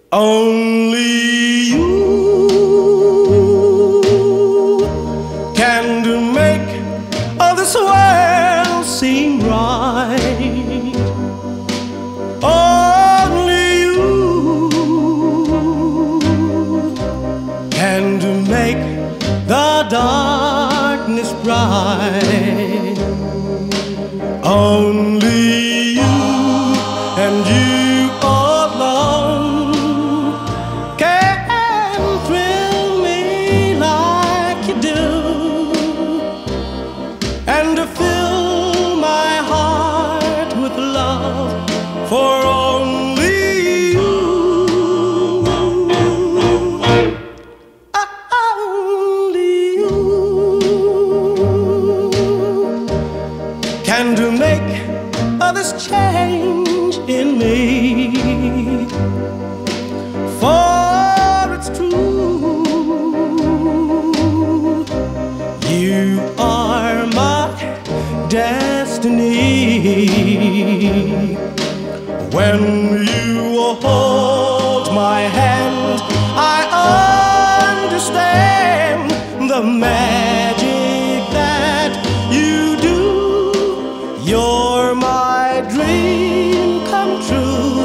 Only you can make all this world seem right. Only you can make the darkness bright. Only you and you alone can thrill me like you do, and to fill my heart with love for only you. Only you can make this change in me, for it's true, you are my destiny. When you hold my hand, I understand the magic that you do. You're my dream come true.